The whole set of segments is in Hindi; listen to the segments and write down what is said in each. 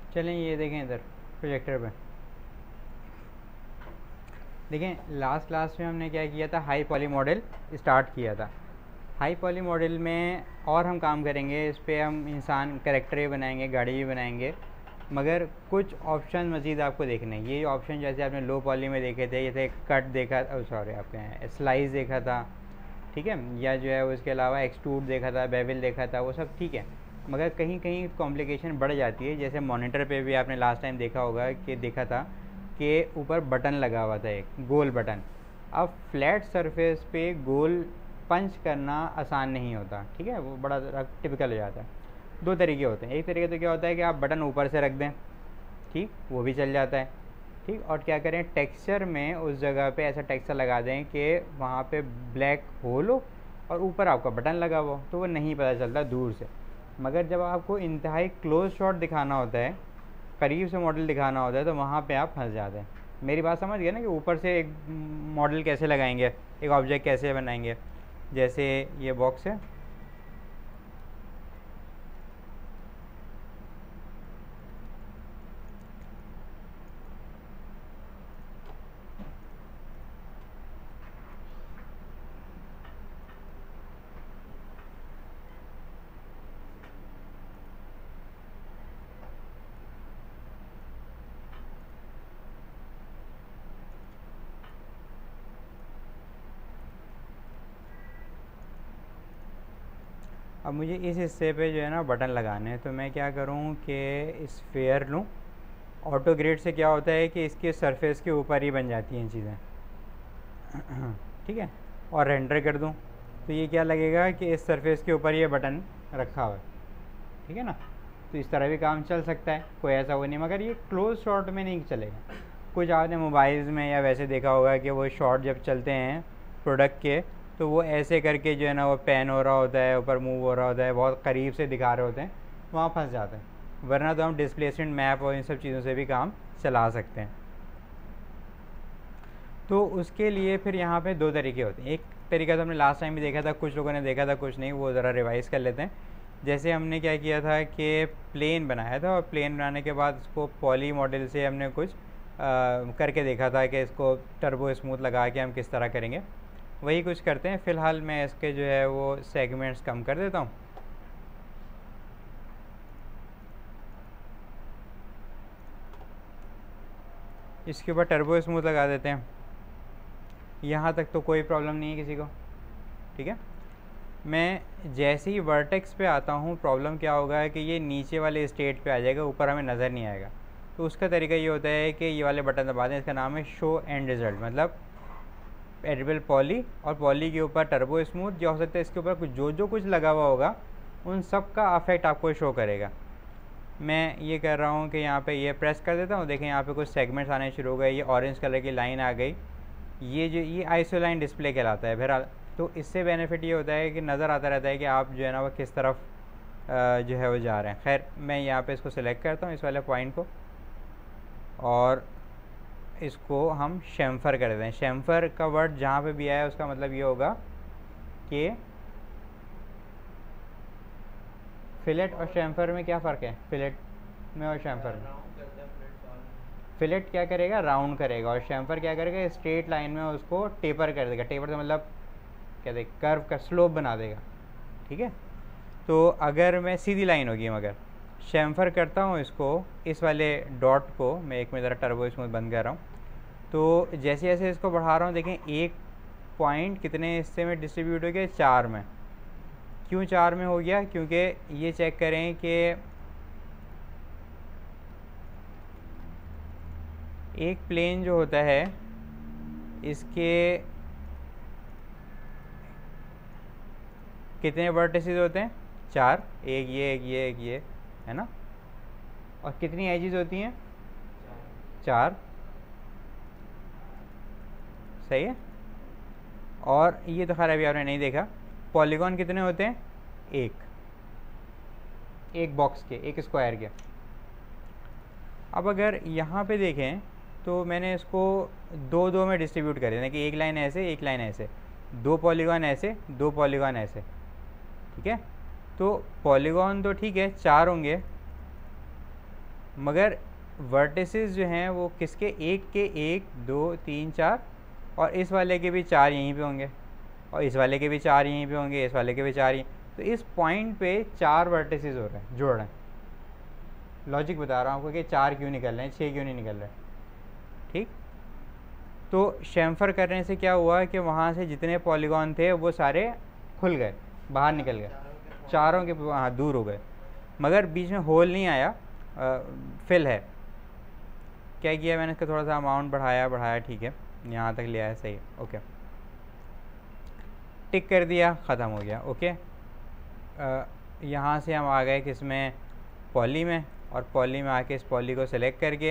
चलें ये देखें इधर प्रोजेक्टर पे, देखें लास्ट क्लास में हमने क्या किया था, हाई पॉली मॉडल स्टार्ट किया था। हाई पॉली मॉडल में और हम काम करेंगे इस पर, हम इंसान कैरेक्टर भी बनाएंगे, गाड़ी भी बनाएंगे, मगर कुछ ऑप्शन मज़ीद आपको देखने हैं। ये ऑप्शन जैसे आपने लो पॉली में देखे थे, जैसे कट देखा, सॉरी आपके स्लाइस देखा था, ठीक है, या जो है उसके अलावा एक्सट्रूड देखा था, बेवल देखा था, वो सब ठीक है, मगर कहीं कहीं कॉम्प्लिकेशन बढ़ जाती है। जैसे मॉनिटर पे भी आपने लास्ट टाइम देखा होगा कि देखा था कि ऊपर बटन लगा हुआ था, एक गोल बटन। अब फ्लैट सरफेस पे गोल पंच करना आसान नहीं होता, ठीक है, वो बड़ा टिपिकल हो जाता है। दो तरीके होते हैं, एक तरीके तो क्या होता है कि आप बटन ऊपर से रख दें, ठीक, वो भी चल जाता है, ठीक, और क्या करें टेक्सचर में उस जगह पे ऐसा टेक्सचर लगा दें कि वहाँ पे ब्लैक होल हो और ऊपर आपका बटन लगा हुआ हो, तो वो नहीं पता चलता दूर से। मगर जब आपको इंतहाई क्लोज शॉट दिखाना होता है, करीब से मॉडल दिखाना होता है, तो वहाँ पे आप फंस जाते हैं। मेरी बात समझ गए ना, कि ऊपर से एक मॉडल कैसे लगाएंगे, एक ऑब्जेक्ट कैसे बनाएंगे। जैसे ये बॉक्स है, अब मुझे इस हिस्से पे जो है ना बटन लगाने हैं, तो मैं क्या करूँ कि स्फेयर लूँ। ऑटो ग्रिड से क्या होता है कि इसके सरफेस के ऊपर ही बन जाती हैं चीज़ें, ठीक है, और रेंडर कर दूँ, तो ये क्या लगेगा कि इस सरफेस के ऊपर ये बटन रखा हुआ है, ठीक है ना। तो इस तरह भी काम चल सकता है, कोई ऐसा वो नहीं, मगर ये क्लोज शॉट में नहीं चलेगा। कुछ आपने मोबाइल्स में या वैसे देखा होगा कि वो शॉट जब चलते हैं प्रोडक्ट के, तो वो ऐसे करके जो है ना वो पैन हो रहा होता है, ऊपर मूव हो रहा होता है, बहुत करीब से दिखा रहे होते हैं, वहाँ फंस जाते हैं। वरना तो हम डिस्प्लेसमेंट मैप और इन सब चीज़ों से भी काम चला सकते हैं। तो उसके लिए फिर यहाँ पे दो तरीके होते हैं। एक तरीका तो हमने लास्ट टाइम भी देखा था, कुछ लोगों ने देखा था, कुछ नहीं, वो ज़रा रिवाइज़ कर लेते हैं। जैसे हमने क्या किया था कि प्लेन बनाया था, और प्लेन बनाने के बाद उसको पॉली मॉडल से हमने कुछ करके देखा था कि इसको टर्बो स्मूथ लगा के हम किस तरह करेंगे। वही कुछ करते हैं। फ़िलहाल मैं इसके जो है वो सेगमेंट्स कम कर देता हूँ। इसके ऊपर टर्बो स्मूथ लगा देते हैं। यहाँ तक तो कोई प्रॉब्लम नहीं है किसी को, ठीक है। मैं जैसे ही वर्टेक्स पे आता हूँ, प्रॉब्लम क्या होगा कि ये नीचे वाले स्टेट पे आ जाएगा, ऊपर हमें नज़र नहीं आएगा। तो उसका तरीका ये होता है कि ये वाले बटन दबा दें, इसका नाम है शो एंड रिजल्ट, मतलब एडिबल पॉली और पॉली के ऊपर टर्बो स्मूथ, जो हो सकता है इसके ऊपर कुछ जो कुछ लगा हुआ होगा उन सब का अफेक्ट आपको शो करेगा। मैं ये कर रहा हूँ कि यहाँ पे ये प्रेस कर देता हूँ, देखें यहाँ पे कुछ सेगमेंट्स आने शुरू हो गए, ये ऑरेंज कलर की लाइन आ गई, ये आइसोलाइन डिस्प्ले कहलाता है। बहरहाल तो इससे बेनिफिट ये होता है कि नज़र आता रहता है कि आप जो है ना वो किस तरफ जो है वो जा रहे हैं। खैर मैं यहाँ पे इसको सिलेक्ट करता हूँ, इस वाले पॉइंट को, और इसको हम शैम्फर कर देते हैं। शैम्फर का वर्ड जहाँ पे भी आया उसका मतलब ये होगा कि फिलेट और शैम्फर में क्या फ़र्क है, फिलेट में और शैम्फर में? फिलेट क्या करेगा, राउंड करेगा, और शैम्फर क्या करेगा, स्ट्रेट लाइन में उसको टेपर कर देगा। टेपर तो मतलब क्या देगा, कर्व का स्लोप बना देगा, ठीक है। तो अगर मैं सीधी लाइन होगी, मगर शैम्फर करता हूँ इसको, इस वाले डॉट को मैं एक में ज़रा टर्बो स्मूथ बंद कर रहा हूँ, तो जैसे जैसे इसको बढ़ा रहा हूँ, देखें एक पॉइंट कितने हिस्से में डिस्ट्रीब्यूट हो गया, 4 में। क्यों 4 में हो गया, क्योंकि ये चेक करें कि एक प्लेन जो होता है इसके कितने वर्टिसेस होते हैं, 4, एक ये, एक ये, एक ये, है ना। और कितनी एजेस होती हैं, 4, सही है। और ये तो खैर अभी आपने नहीं देखा, पॉलीगॉन कितने होते हैं, एक बॉक्स के, एक स्क्वायर के। अब अगर यहाँ पे देखें तो मैंने इसको दो दो में डिस्ट्रीब्यूट कर देना, कि एक लाइन ऐसे, एक लाइन ऐसे, 2 पॉलीगॉन ऐसे, 2 पॉलीगॉन ऐसे, ठीक है। तो पॉलीगॉन तो ठीक है 4 होंगे, मगर वर्टिसेस जो हैं वो किसके, एक के एक, दो, तीन, चार, और इस वाले के भी चार यहीं पे होंगे, और इस वाले के भी चार यहीं पे होंगे, इस वाले के भी चार यहीं। तो इस पॉइंट पे चार वर्टिसेस हो रहे हैं, जोड़ रहे हैं। लॉजिक बता रहा हूँ आपको कि चार क्यों निकल रहे हैं, छः क्यों नहीं निकल रहे। ठीक, तो शेम्फर करने से क्या हुआ कि वहाँ से जितने पॉलीगॉन थे वो सारे खुल गए, बाहर निकल गए, चारों के हाँ दूर हो गए, मगर बीच में होल नहीं आया, फिल है। क्या किया मैंने, इसका थोड़ा सा अमाउंट बढ़ाया, ठीक है, यहाँ तक ले आया, सही है, ओके, टिक कर दिया, ख़त्म हो गया, ओके। यहाँ से हम आ गए किसमें, पॉली में, और पॉली में आके इस पॉली को सिलेक्ट करके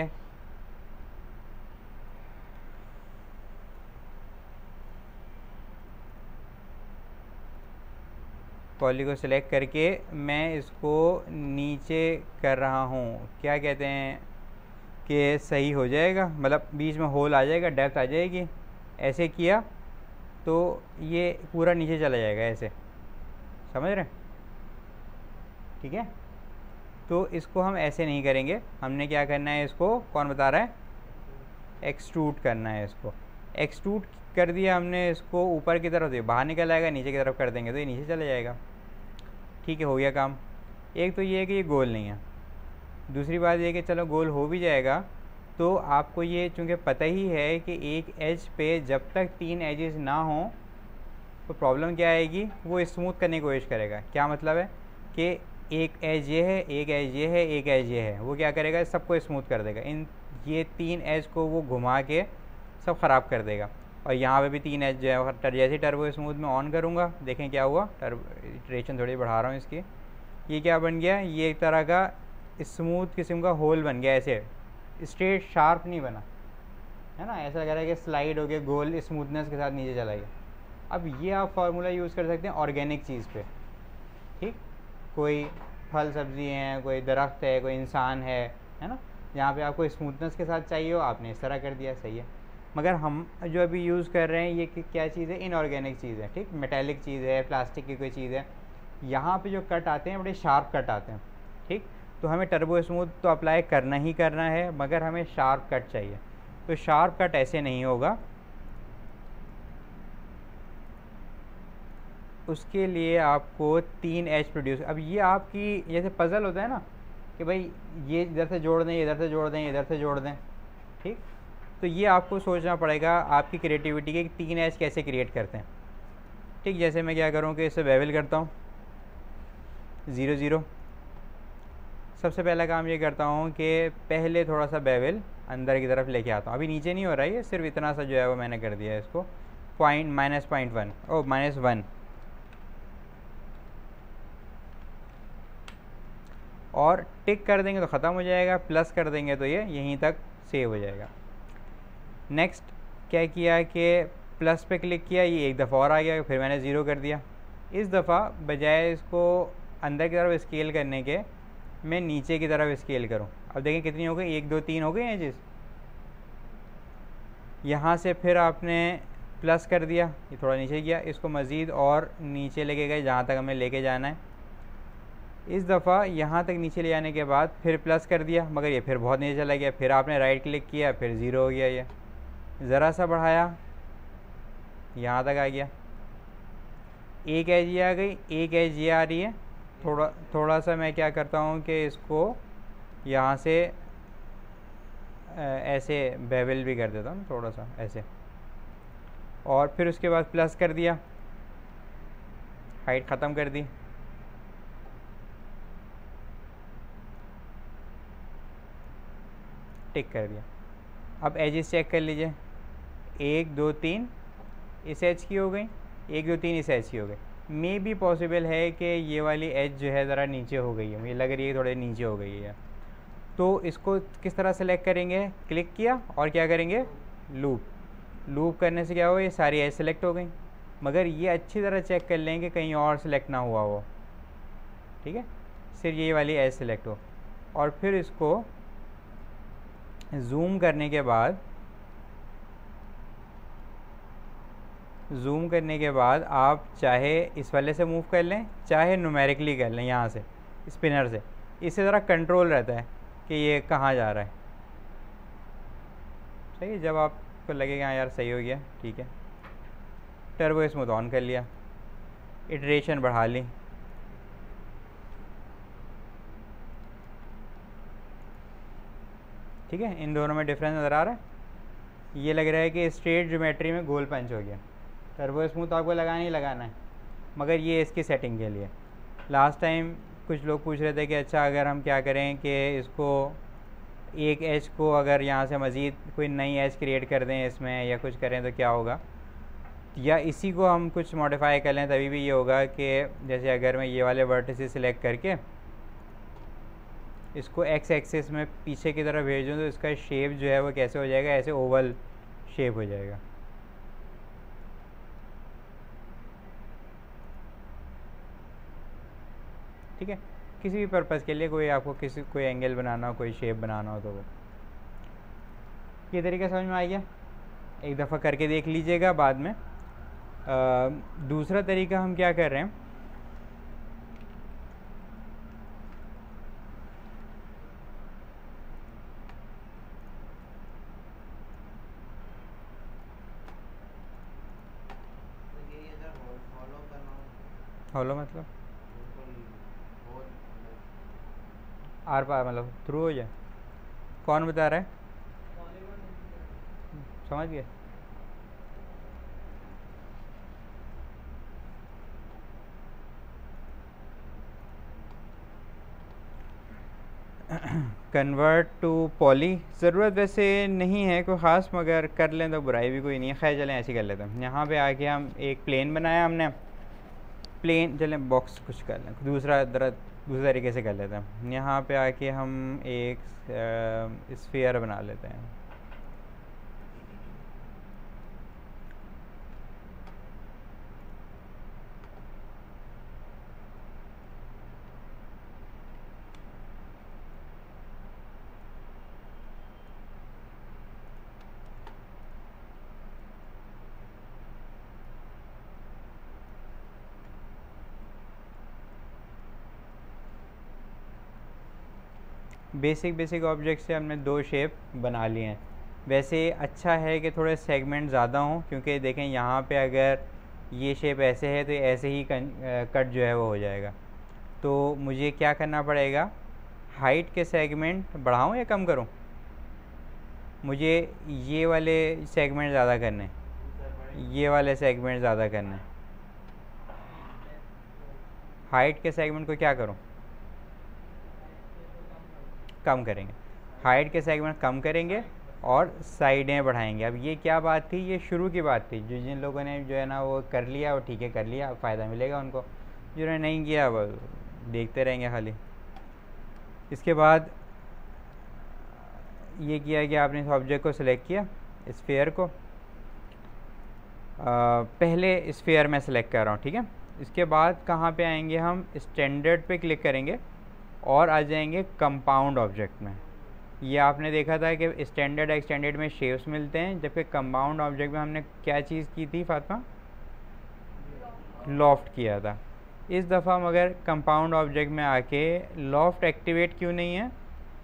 मैं इसको नीचे कर रहा हूँ, क्या कहते हैं कि सही हो जाएगा, मतलब बीच में होल आ जाएगा, डेप्थ आ जाएगी। ऐसे किया तो ये पूरा नीचे चला जाएगा, ऐसे, समझ रहे हैं, ठीक है। तो इसको हम ऐसे नहीं करेंगे, हमने क्या करना है, इसको कौन बता रहा है, एक्सट्रूड करना है। इसको एक्सट्रूड कर दिया हमने, इसको ऊपर की तरफ, बाहर निकल आएगा, नीचे की तरफ कर देंगे तो ये नीचे चला जाएगा, ठीक है, हो गया काम। एक तो ये है कि ये गोल नहीं है, दूसरी बात ये कि चलो गोल हो भी जाएगा तो आपको ये चूँकि पता ही है कि एक एज पे जब तक तीन एजेस ना हों तो प्रॉब्लम क्या आएगी, वो स्मूथ करने की कोशिश करेगा। क्या मतलब है कि एक एज ये है, एक एज ये है, एक एज ये है, वो क्या करेगा, सबको स्मूथ कर देगा, इन ये तीन एज को वो घुमा के सब ख़राब कर देगा। और यहाँ पे भी तीन एज जो है, जैसे टर्बो स्मूथ में ऑन करूँगा, देखें क्या हुआ, इटरेशन थोड़ी बढ़ा रहा हूँ इसकी, ये क्या बन गया, ये एक तरह का स्मूथ किस्म का होल बन गया, ऐसे स्ट्रेट शार्प नहीं बना, है ना, ऐसा लग रहा है कि स्लाइड हो गया, गोल स्मूथनेस के साथ नीचे चला गया। अब ये आप फार्मूला यूज़ कर सकते हैं ऑर्गेनिक चीज़ पे, ठीक, कोई फल सब्जी हैं, कोई दरख्त है, कोई इंसान है ना, यहाँ पे आपको स्मूथनेस के साथ चाहिए हो, आपने इस तरह कर दिया, सही है। मगर हम जो अभी यूज़ कर रहे हैं ये क्या चीज़ है, इनऑर्गेनिक चीज़ है, ठीक, मेटेलिक चीज़ है, प्लास्टिक की कोई चीज़ है, यहाँ पे जो कट आते हैं बड़े शार्प कट आते हैं, ठीक। तो हमें टर्बो स्मूथ तो अप्लाई करना ही करना है, मगर हमें शार्प कट चाहिए। तो शार्प कट ऐसे नहीं होगा, उसके लिए आपको तीन एज प्रोड्यूस, अब ये आपकी जैसे पज़ल होता है ना कि भाई ये इधर से जोड़ दें, इधर से जोड़ दें, इधर से जोड़ दें, ठीक। तो ये आपको सोचना पड़ेगा आपकी क्रिएटिविटी के तीन एज कैसे क्रिएट करते हैं, ठीक। जैसे मैं क्या करूँ कि इसे बेवल करता हूँ 0 0, सबसे पहला काम ये करता हूँ कि पहले थोड़ा सा बेवल अंदर की तरफ लेके आता हूँ, अभी नीचे नहीं हो रहा है, ये सिर्फ इतना सा जो है वो मैंने कर दिया है, इसको -0.1 ओ -1, और टिक कर देंगे तो ख़त्म हो जाएगा, प्लस कर देंगे तो ये यहीं तक सेव हो जाएगा। नेक्स्ट क्या किया कि प्लस पे क्लिक किया, ये एक दफ़ा और आ गया, फिर मैंने 0 कर दिया। इस दफ़ा बजाय इसको अंदर की तरफ स्केल करने के मैं नीचे की तरफ स्केल करूं, अब देखें कितनी हो गई, 1 2 3 हो गई एजेस। यहाँ से फिर आपने प्लस कर दिया, ये थोड़ा नीचे गया, इसको मज़ीद और नीचे लेके गए जहाँ तक हमें लेके जाना है। इस दफ़ा यहाँ तक नीचे ले जाने के बाद फिर प्लस कर दिया, मगर ये फिर बहुत नीचे चला गया, फिर आपने राइट क्लिक किया, फिर 0 हो गया, ये ज़रा सा बढ़ाया, यहाँ तक आ गया, एक एज ये आ गई, एक एज ये आ रही है, थोड़ा सा मैं क्या करता हूँ कि इसको यहाँ से ऐसे बेवल भी कर देता हूँ, थोड़ा सा ऐसे, और फिर उसके बाद प्लस कर दिया, हाइट ख़त्म कर दी, टिक कर दिया। अब एजेस चेक कर लीजिए, 1 2 3 इस एज की हो गई, 1 2 3 इस एज की हो गई। मे भी पॉसिबल है कि ये वाली एज जो है ज़रा नीचे हो गई है, मुझे लग रही है थोड़े नीचे हो गई है। तो इसको किस तरह सेलेक्ट करेंगे, क्लिक किया और क्या करेंगे, लूप करने से क्या हो, ये सारी एज सेलेक्ट हो गई, मगर ये अच्छी तरह चेक कर लें कि कहीं और सेलेक्ट ना हुआ हो, ठीक है, सिर्फ ये वाली एज सेलेक्ट हो। और फिर इसको जूम करने के बाद आप चाहे इस वाले से मूव कर लें, चाहे न्यूमेरिकली कर लें, यहाँ से स्पिनर से, इससे ज़रा कंट्रोल रहता है। कि ये कहाँ जा रहा है। सही है, जब आपको लगेगा हाँ यार सही हो गया, ठीक है, टर्बो स्मूथ ऑन कर लिया, इटरेशन बढ़ा ली। ठीक है, इन दोनों में डिफरेंस नज़र आ रहा है। ये लग रहा है कि स्ट्रेट ज्योमेट्री में गोल पंच हो गया। टर्बो स्मूथ आपको लगाना ही लगाना है, मगर ये इसकी सेटिंग के लिए। लास्ट टाइम कुछ लोग पूछ रहे थे कि अच्छा अगर हम क्या करें कि इसको एक एज को अगर यहाँ से मज़ीद कोई नई एज क्रिएट कर दें इसमें या कुछ करें तो क्या होगा, या इसी को हम कुछ मॉडिफाई कर लें तभी भी ये होगा कि जैसे अगर मैं ये वाले वर्टिसेस सिलेक्ट करके इसको एक्स एक्सिस में पीछे की तरफ भेज दूँ तो इसका शेप जो है वो कैसे हो जाएगा, ऐसे ओवल शेप हो जाएगा। ठीक है, किसी भी पर्पज़ के लिए कोई आपको कोई एंगल बनाना हो, कोई शेप बनाना हो तो वो ये तरीका समझ में आ गया। एक दफ़ा करके देख लीजिएगा बाद में। दूसरा तरीका हम क्या कर रहे हैं, हॉलो मतलब आर पार मतलब थ्रू हो जाए। कौन बता रहा है, समझ गए। कन्वर्ट टू पॉली ज़रूरत वैसे नहीं है कोई ख़ास, मगर कर लें तो बुराई भी कोई नहीं है। खैर चलें ऐसे ही कर लेते हैं। यहाँ पे आके हम एक प्लेन बनाया हमने, प्लेन चलें बॉक्स कुछ कर लें, दूसरे तरीके से कर लेते हैं। यहाँ पे आके हम एक स्फीयर बना लेते हैं। बेसिक ऑब्जेक्ट से हमने 2 शेप बना लिए हैं। वैसे अच्छा है कि थोड़े सेगमेंट ज़्यादा हों, क्योंकि देखें यहाँ पे अगर ये शेप ऐसे है तो ऐसे ही कट जो है वो हो जाएगा। तो मुझे क्या करना पड़ेगा, हाइट के सेगमेंट बढ़ाऊँ या कम करूँ। मुझे ये वाले सेगमेंट ज़्यादा करने, ये वाले सेगमेंट ज़्यादा करने। हाइट के सेगमेंट को क्या करूँ, कम करेंगे। हाइट के सेगमेंट कम करेंगे और साइडें बढ़ाएंगे। अब ये क्या बात थी, ये शुरू की बात थी। जो जिन लोगों ने जो है ना वो कर लिया वो ठीक है, कर लिया, फ़ायदा मिलेगा उनको। जिन्होंने नहीं किया वो देखते रहेंगे खाली। इसके बाद ये किया कि आपने इस ऑब्जेक्ट को सिलेक्ट किया, स्फीयर को। पहले स्फीयर में सिलेक्ट कर रहा हूँ, ठीक है। इसके बाद कहाँ पे आएंगे हम, स्टैंडर्ड पे क्लिक करेंगे और आ जाएंगे कंपाउंड ऑब्जेक्ट में। ये आपने देखा था कि स्टैंडर्ड एक्सटेंडेड में शेप्स मिलते हैं, जबकि कंपाउंड ऑब्जेक्ट में हमने क्या चीज़ की थी फातिमा, लॉफ्ट किया था। इस दफ़ा मगर कंपाउंड ऑब्जेक्ट में आके लॉफ्ट एक्टिवेट क्यों नहीं है,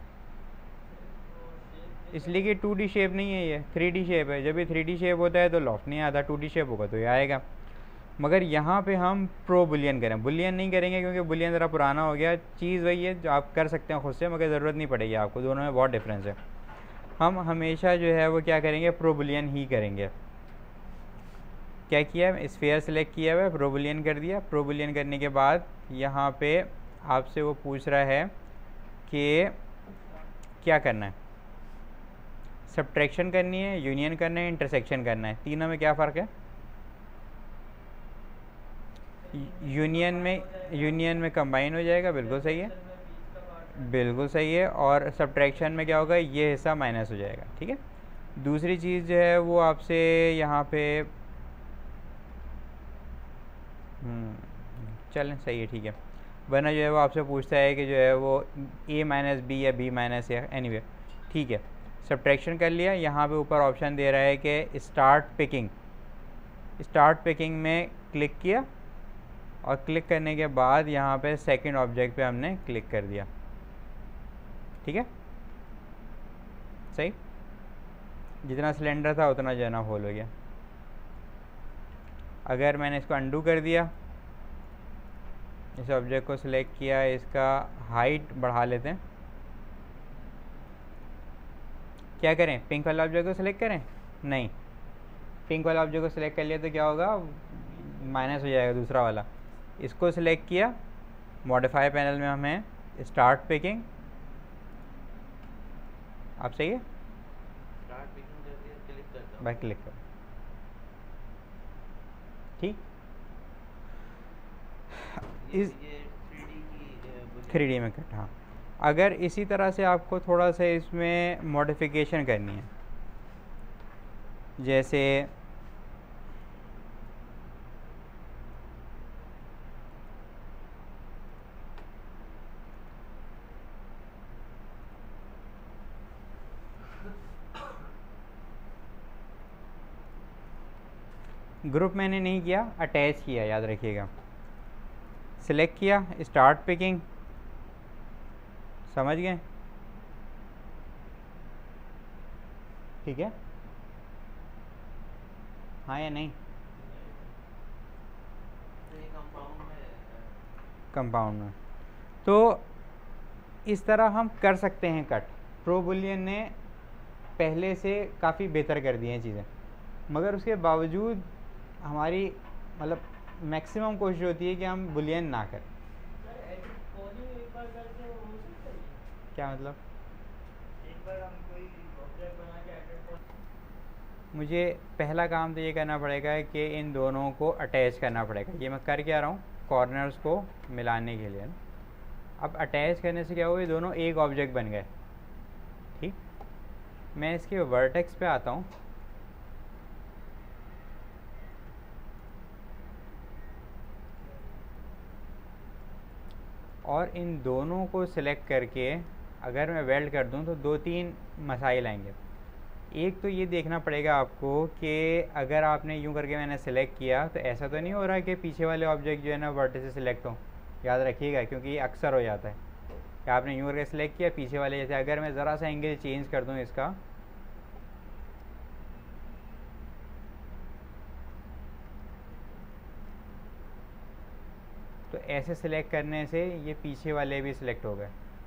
इसलिए कि 2D शेप नहीं है, ये 3D शेप है। जब ये 3D शेप होता है तो लॉफ्ट नहीं आता, 2D शेप होगा तो ये आएगा। मगर यहाँ पे हम प्रो बुलियन करें, बुलियन नहीं करेंगे क्योंकि बुलियन ज़रा पुराना हो गया। चीज़ वही है जो आप कर सकते हैं खुद से, मगर ज़रूरत नहीं पड़ेगी आपको, दोनों में बहुत डिफरेंस है। हम हमेशा जो है वो क्या करेंगे, प्रो बुलियन ही करेंगे। क्या किया, स्फीयर सेलेक्ट किया हुआ है, प्रो बुलियन कर दिया। प्रो बुलियन करने के बाद यहाँ पे आपसे वो पूछ रहा है कि क्या करना है, सब्ट्रैक्शन करनी है, यूनियन करना है, इंटरसेक्शन करना है। तीनों में क्या फ़र्क है, यूनियन में कंबाइन हो जाएगा, बिल्कुल सही है, बिल्कुल सही है। और सब्ट्रैक्शन में क्या होगा, ये हिस्सा माइनस हो जाएगा, ठीक है। दूसरी चीज़ जो है वो आपसे यहाँ पे चलें सही है, ठीक है, वरना जो है वो आपसे पूछता है कि जो है वो a माइनस बी या b माइनस या एनीवे, ठीक है। सब्ट्रैक्शन कर लिया। यहाँ पे ऊपर ऑप्शन दे रहा है कि स्टार्ट पिकिंग। स्टार्ट पिकिंग में क्लिक किया और क्लिक करने के बाद यहाँ पे सेकंड ऑब्जेक्ट पे हमने क्लिक कर दिया, ठीक है। सही, जितना सिलेंडर था उतना जो है ना होल हो गया। अगर मैंने इसको अंडू कर दिया, इस ऑब्जेक्ट को सिलेक्ट किया, इसका हाइट बढ़ा लेते हैं। क्या करें, पिंक वाला ऑब्जेक्ट को सिलेक्ट करें? नहीं, पिंक वाला ऑब्जेक्ट को सिलेक्ट कर लिया तो क्या होगा, माइनस हो जाएगा दूसरा वाला। इसको सिलेक्ट किया, मॉडिफाई पैनल में हमें स्टार्ट पिकिंग, आप सही है, स्टार्ट पिकिंग करके क्लिक करता हूं। भाई क्लिक करो, ठीक। इस ये 3D की 3D में कट, हाँ। अगर इसी तरह से आपको थोड़ा सा इसमें मॉडिफिकेशन करनी है, जैसे ग्रुप मैंने नहीं किया, अटैच किया, याद रखिएगा। सिलेक्ट किया, स्टार्ट पिकिंग, समझ गए, ठीक है, हाँ या नहीं? कंपाउंड में तो इस तरह हम कर सकते हैं कट। प्रो बुलियन ने पहले से काफ़ी बेहतर कर दी हैं चीज़ें, मगर उसके बावजूद हमारी मतलब मैक्सिमम कोशिश होती है कि हम बुलियन ना करें। क्या मतलब? एक बार हम कोई ऑब्जेक्ट बना के मुझे पहला काम तो ये करना पड़ेगा कि इन दोनों को अटैच करना पड़ेगा। ये मैं कर क्या रहा हूँ, कॉर्नर्स को मिलाने के लिए। अब अटैच करने से क्या हुआ, ये दोनों एक ऑब्जेक्ट बन गए, ठीक। मैं इसके वर्टेक्स पे आता हूँ, और इन दोनों को सिलेक्ट करके अगर मैं वेल्ड कर दूं तो 2-3 मसाइल आएंगे। एक तो ये देखना पड़ेगा आपको कि अगर आपने यूं करके मैंने सेलेक्ट किया तो ऐसा तो नहीं हो रहा कि पीछे वाले ऑब्जेक्ट जो है ना वर्टिस सिलेक्ट हो, याद रखिएगा, क्योंकि ये अक्सर हो जाता है कि आपने यूं करके सिलेक्ट किया, पीछे वाले जैसे अगर मैं ज़रा सा एंगल चेंज कर दूँ इसका, तो ऐसे सिलेक्ट करने से ये पीछे वाले भी सिलेक्ट हो गए,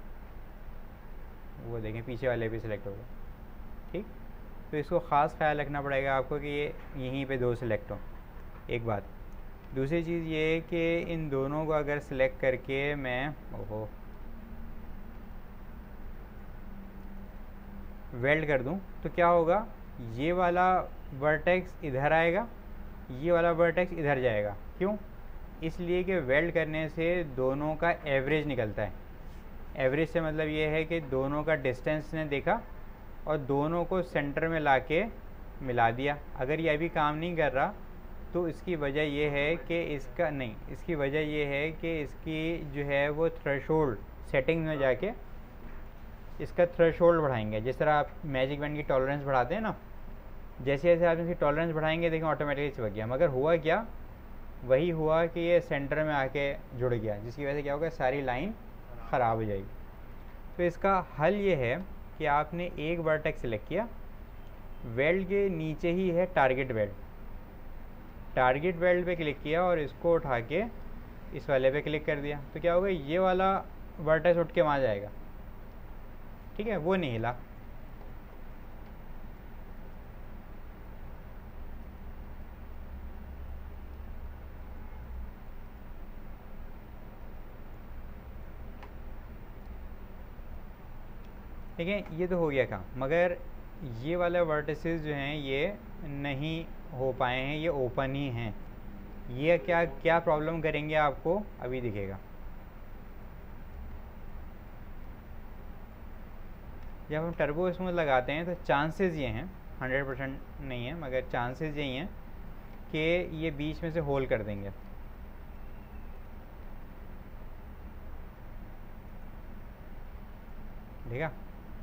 वो देखें पीछे वाले भी सिलेक्ट हो गए, ठीक। तो इसको ख़ास ख्याल रखना पड़ेगा आपको कि ये यहीं पे 2 सिलेक्ट हो, एक बात। दूसरी चीज़ ये कि इन दोनों को अगर सिलेक्ट करके मैं वेल्ड कर दूं तो क्या होगा, ये वाला वर्टेक्स इधर आएगा, ये वाला वर्टेक्स इधर जाएगा। क्यों? इसलिए कि वेल्ड करने से दोनों का एवरेज निकलता है। एवरेज से मतलब ये है कि दोनों का डिस्टेंस ने देखा और दोनों को सेंटर में लाके मिला दिया। अगर ये अभी काम नहीं कर रहा तो इसकी वजह ये है कि इसका नहीं, इसकी वजह ये है कि इसकी जो है वो थ्रेशोल्ड सेटिंग में जाके इसका थ्रेशोल्ड बढ़ाएंगे। जिस तरह आप मैजिक बैंड की टॉलरेंस बढ़ाते हैं ना, जैसे जैसे आप इसकी टॉलरेंस बढ़ाएंगे देखें ऑटोमेटिकली चिपक गया। मगर हुआ क्या, वही हुआ कि ये सेंटर में आके जुड़ गया, जिसकी वजह से क्या होगा, सारी लाइन ख़राब हो जाएगी। तो इसका हल ये है कि आपने एक वर्टेक्स सिलेक्ट किया, वेल्ड के नीचे ही है टारगेट वेल्ड, टारगेट वेल्ड पे क्लिक किया और इसको उठा के इस वाले पे क्लिक कर दिया, तो क्या होगा, ये वाला वर्टेक्स उठ के वहाँ जाएगा, ठीक है, वो नहीं हिला। ठीक है, ये तो हो गया काम, मगर ये वाले वर्टिसेस जो हैं ये नहीं हो पाए हैं, ये ओपन ही हैं। ये क्या क्या प्रॉब्लम करेंगे आपको अभी दिखेगा। जब हम टर्बो स्मूथ लगाते हैं तो चांसेस ये हैं, 100% नहीं है मगर चांसेस यही हैं कि ये बीच में से होल कर देंगे। ठीक है,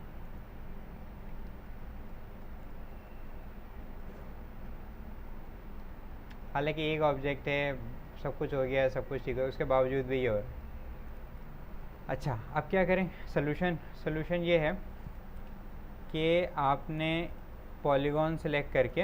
हालांकि एक ऑब्जेक्ट है, सब कुछ हो गया, सब कुछ ठीक है, उसके बावजूद भी ये हो रहा है। अच्छा, अब क्या करें, सोल्यूशन ये है कि आपने पॉलीगॉन सेलेक्ट करके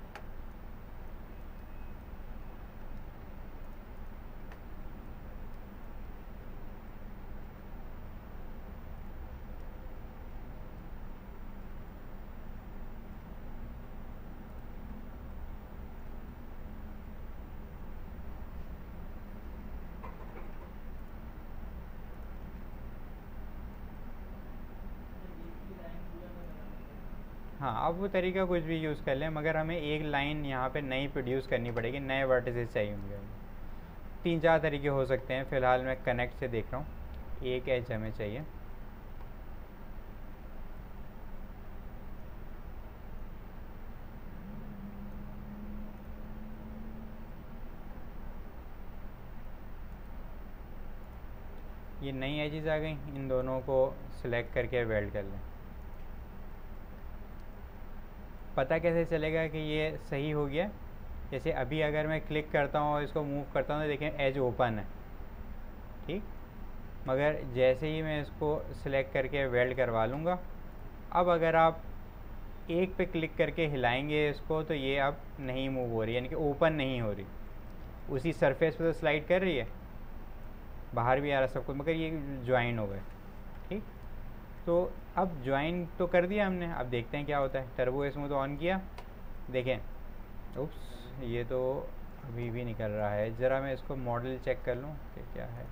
हाँ, अब वो तरीका कुछ भी यूज़ कर लें, मगर हमें एक लाइन यहाँ पे नई प्रोड्यूस करनी पड़ेगी, नए वर्टिसेस चाहिए होंगे। 3-4 तरीके हो सकते हैं, फ़िलहाल मैं कनेक्ट से देख रहा हूँ। एक एज हमें चाहिए। ये नई एजेस आ गई, इन दोनों को सिलेक्ट करके वेल्ड कर लें। पता कैसे चलेगा कि ये सही हो गया? जैसे अभी अगर मैं क्लिक करता हूँ और इसको मूव करता हूँ तो देखें एज ओपन है, ठीक। मगर जैसे ही मैं इसको सिलेक्ट करके वेल्ड करवा लूँगा, अब अगर आप एक पे क्लिक करके हिलाएंगे इसको तो ये अब नहीं मूव हो रही, यानी कि ओपन नहीं हो रही। उसी सरफेस पे तो स्लाइड कर रही है, बाहर भी आ रहा सब कुछ, मगर ये ज्वाइन हो गए, ठीक। तो अब ज्वाइन तो कर दिया हमने, अब देखते हैं क्या होता है। टर्बो स्मूथ ऑन किया, देखें, उप्स, ये तो अभी भी निकल रहा है। ज़रा मैं इसको मॉडल चेक कर लूँ कि क्या है।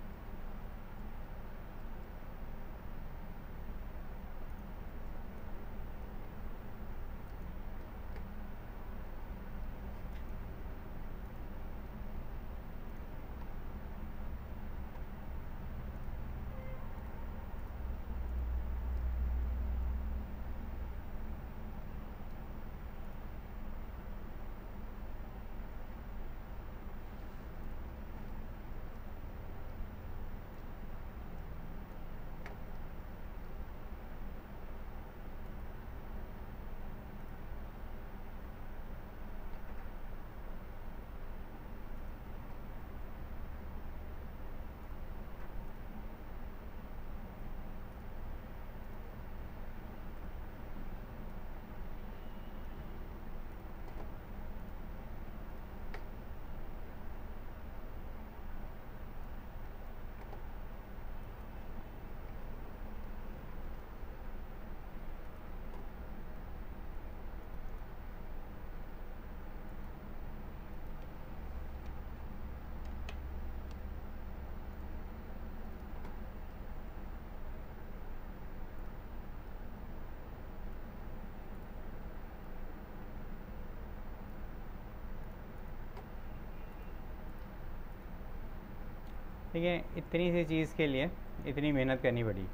ठीक है, इतनी सी चीज़ के लिए इतनी मेहनत करनी पड़ी।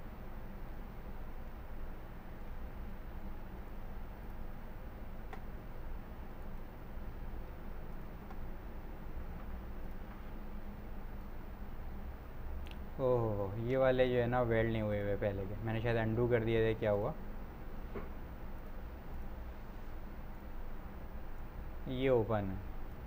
ओह, ये वाले जो है ना वेल्ड नहीं हुए हुए पहले के, मैंने शायद अंडू कर दिए थे, क्या हुआ, ये ओपन है।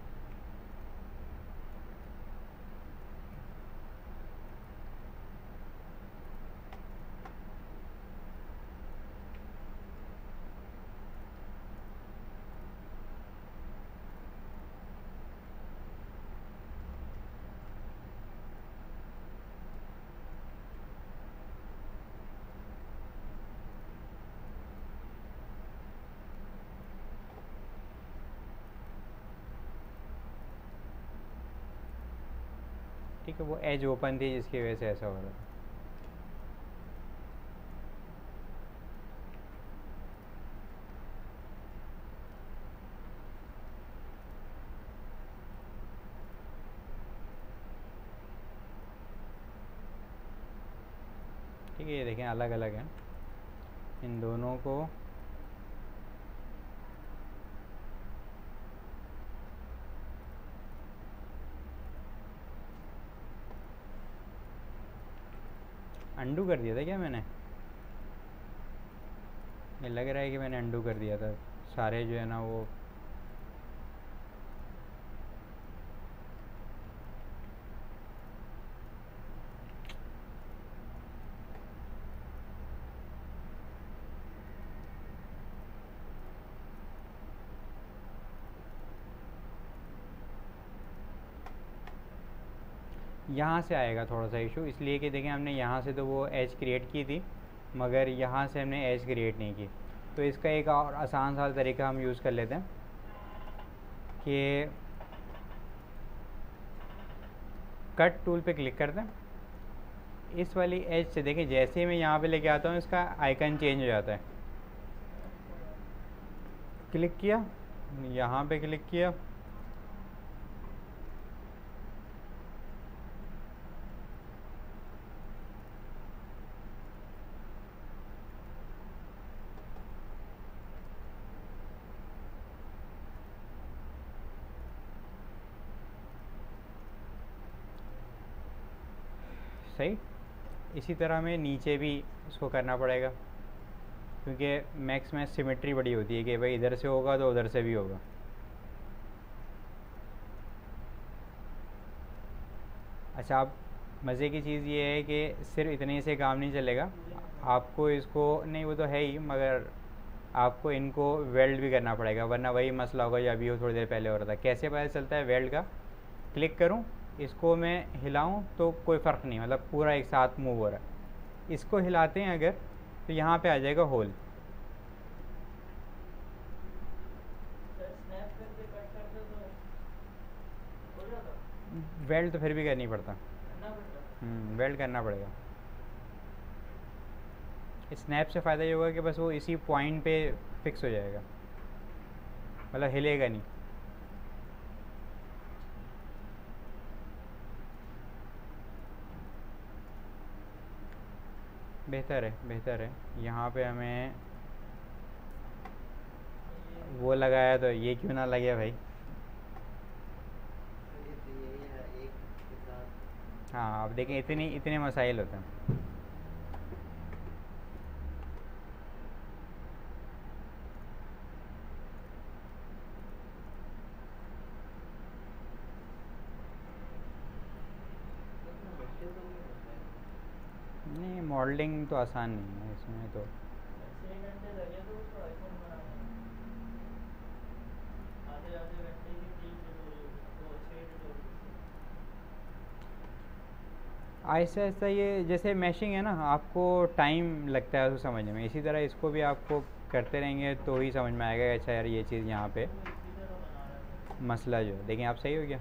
ठीक है, वो एज ओपन थी जिसकी वजह से ऐसा हो रहा था। ठीक है, ये देखें अलग अलग हैं, इन दोनों को अंडू कर दिया था क्या मैंने? ये लग रहा है कि मैंने अंडू कर दिया था, सारे जो है ना वो यहाँ से आएगा थोड़ा सा इशू, इसलिए कि देखें हमने यहाँ से तो वो एज क्रिएट की थी मगर यहाँ से हमने एज क्रिएट नहीं की। तो इसका एक और आसान सा तरीका हम यूज़ कर लेते हैं कि कट टूल पे क्लिक कर दें। इस वाली एज से देखें जैसे ही मैं यहाँ पे लेके आता हूँ इसका आइकन चेंज हो जाता है। क्लिक किया, यहाँ पे क्लिक किया, सही। इसी तरह में नीचे भी इसको करना पड़ेगा क्योंकि मैक्स में सिमेट्री बड़ी होती है कि भाई इधर से होगा तो उधर से भी होगा। अच्छा, अब मज़े की चीज़ ये है कि सिर्फ इतने से काम नहीं चलेगा, आपको इसको नहीं, वो तो है ही, मगर आपको इनको वेल्ड भी करना पड़ेगा वरना वही मसला होगा जो अभी वो थोड़ी देर पहले हो रहा था। कैसे पता चलता है वेल्ड का? क्लिक करूं, इसको मैं हिलाऊं तो कोई फ़र्क नहीं, मतलब पूरा एक साथ मूव हो रहा है। इसको हिलाते हैं अगर तो यहाँ पे आ जाएगा होल। स्नैप करके कट करते तो हो जाता, वेल्ड तो फिर भी करनी पड़ता, करना पड़ता। वेल्ड करना पड़ेगा। स्नैप से फ़ायदा ये होगा कि बस वो इसी पॉइंट पे फिक्स हो जाएगा, मतलब हिलेगा नहीं। बेहतर है, बेहतर है। यहाँ पे हमें वो लगाया तो ये क्यों ना लगे भाई। तो ये तो यही है एक के साथ। हाँ, अब देखें इतने इतने मसाइल होते हैं। इतना मुश्किल तो नहीं होता है। नहीं, मॉडलिंग तो आसान नहीं है इसमें तो। 6 घंटे लगे तो उसको आईफोन बनाने में, आधे आधे घंटे की 3 ट्यूटोरियल, तो 6 ट्यूटोरियल। ऐसा ऐसा ये जैसे मैशिंग है ना, आपको टाइम लगता है उसको समझने में, इसी तरह इसको भी आपको करते रहेंगे तो ही समझ में आएगा कि अच्छा यार ये चीज़ यहाँ पे वो इसी तरह बना रहा था। मसला जो है। देखें आप, सही हो गया।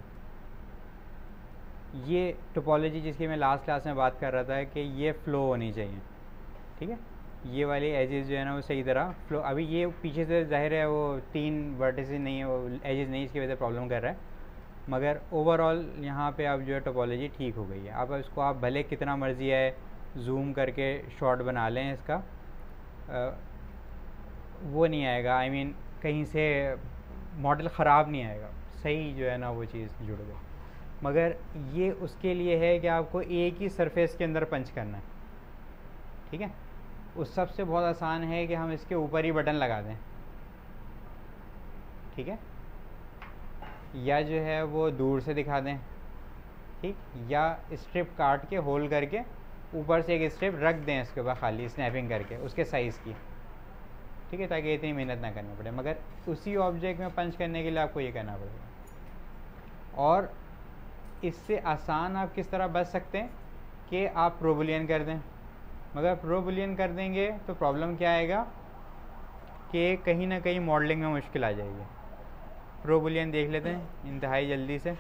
ये टोपोलॉजी जिसकी मैं लास्ट क्लास में बात कर रहा था कि ये फ़्लो होनी चाहिए, ठीक है। ये वाली एजेस जो है ना वो सही तरह फ्लो, अभी ये पीछे से जाहिर है वो 3 वर्टिसेस नहीं है, वो एजेस नहीं, इसकी वजह से प्रॉब्लम कर रहा है, मगर ओवरऑल यहाँ पे अब जो है टोपोलॉजी ठीक हो गई है। अब इसको आप भले कितना मर्ज़ी है जूम करके शॉट बना लें, इसका वो नहीं आएगा, आई मीन कहीं से मॉडल ख़राब नहीं आएगा, सही जो है ना वो चीज़ जुड़ गई। मगर ये उसके लिए है कि आपको एक ही सरफेस के अंदर पंच करना है, ठीक है। उस सबसे बहुत आसान है कि हम इसके ऊपर ही बटन लगा दें, ठीक है, या जो है वो दूर से दिखा दें, ठीक, या स्ट्रिप काट के होल करके ऊपर से एक स्ट्रिप रख दें इसके ऊपर खाली स्नैपिंग करके उसके साइज़ की, ठीक है, ताकि इतनी मेहनत ना करनी पड़े। मगर उसी ऑब्जेक्ट में पंच करने के लिए आपको ये करना पड़ेगा। और इससे आसान आप किस तरह बच सकते हैं कि आप प्रो बूलियन कर दें, मगर प्रो बूलियन कर देंगे तो प्रॉब्लम क्या आएगा कि कहीं ना कहीं मॉडलिंग में मुश्किल आ जाएगी। प्रो बूलियन देख लेते हैं इंतहाई जल्दी से।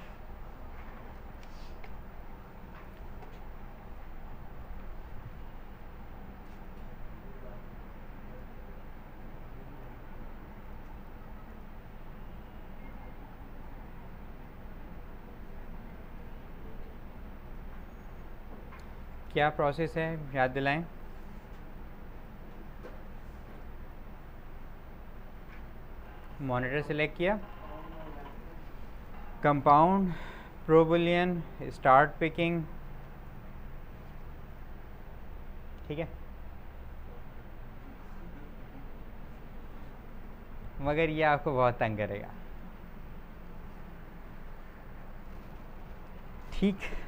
क्या प्रोसेस है याद दिलाएं। मॉनिटर सेलेक्ट किया, compound, pro boolean, start picking, ठीक है। मगर ये आपको बहुत तंग करेगा, ठीक।